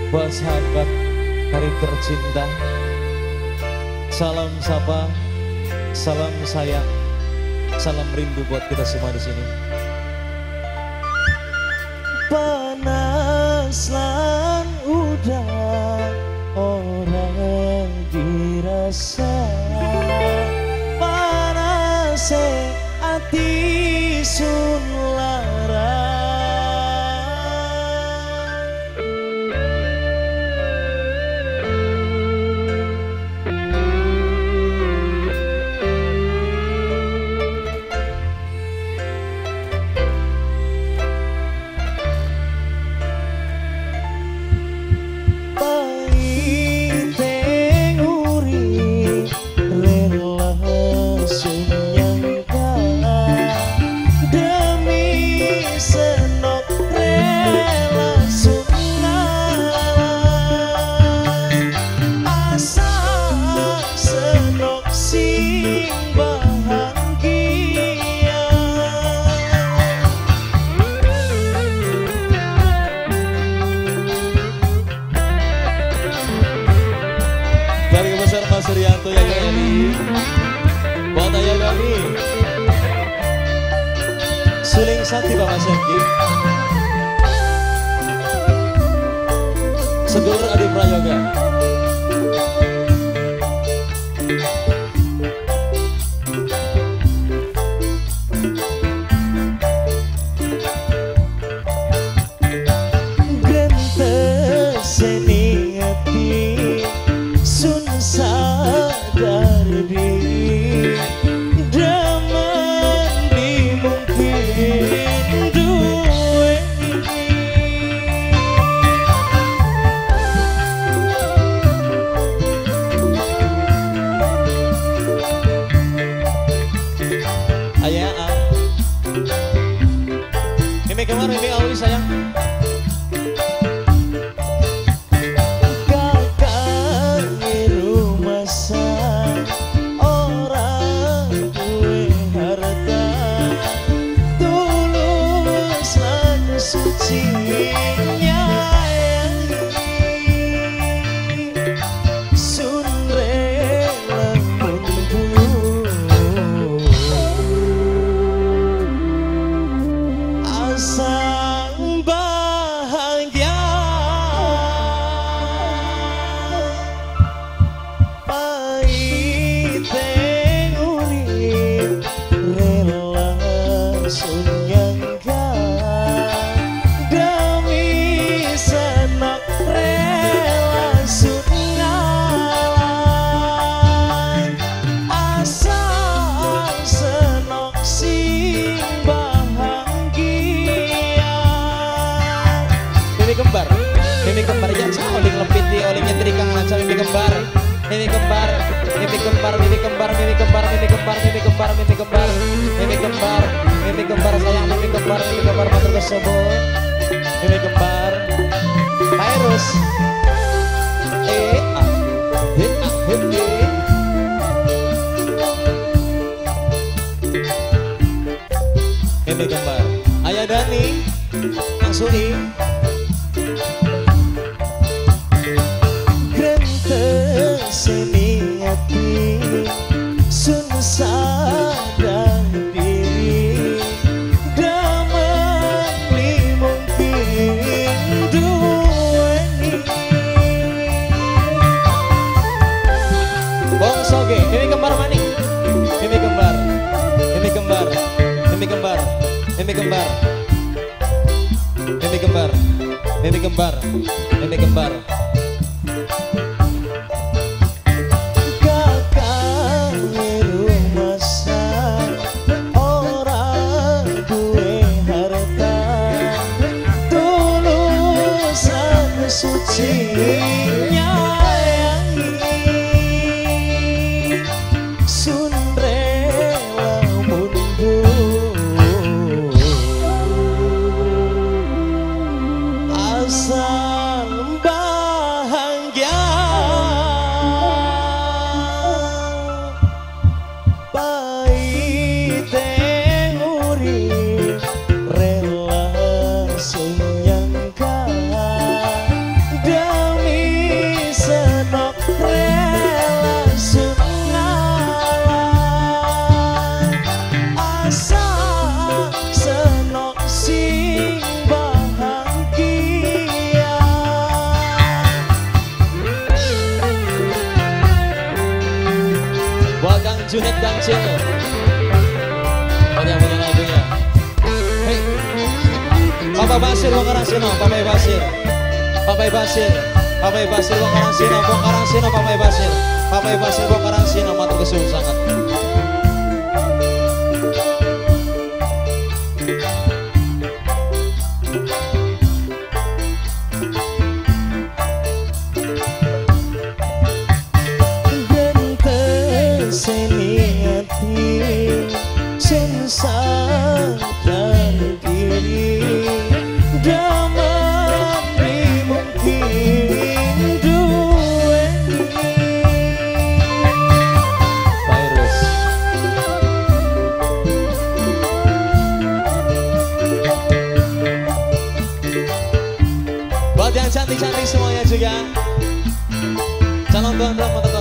buat sahabat karib tercinta. Salam sapa, salam sayang, salam rindu buat kita semua di sini. Panas lan udah orang dirasa, panas ati sun lara. Mas Rianto ya Eli, buat Ayah Dani, Suling Santi Pak Mas Eki, Sedulur Adi Prayoga. Sadar diri daman dimungkin duwe ayah Mimi kemana Mimi awli sayang. Mimi kembar ya, oling lepiti, oling nyetrika ngaca mimi kembar, mimi kembar, mimi kembar, mimi kembar, mimi kembar, mimi kembar, mimi kembar, mimi kembar, mimi kembar, mimi kembar sayang, mimi kembar, matur kesobo, mimi kembar, Virus, mimi kembar, Ayah Dani, Kang Suni. Seni hati sun sadar diri daman mungkin duweni Bong Soge, Mimi kembar maning, Mimi kembar, Mimi kembar, Mimi kembar, Mimi kembar, Mimi kembar, Mimi kembar, Mimi kembar. Suci nyayangi sun rela mundur asal Kancil. Buat yang punya lagunya. Hei, Papa Basir Wong Karangsino, Papa Basir, Papa Basir, Papa Basir Wong Karangsino, Wong Karangsino, Papa Basir, Papa Basir Wong Karangsino, matur kesuwun sangat. Sadar diri damai mungkin duweni Virus. Buat yang cantik-cantik semuanya juga. Calon tuan rumah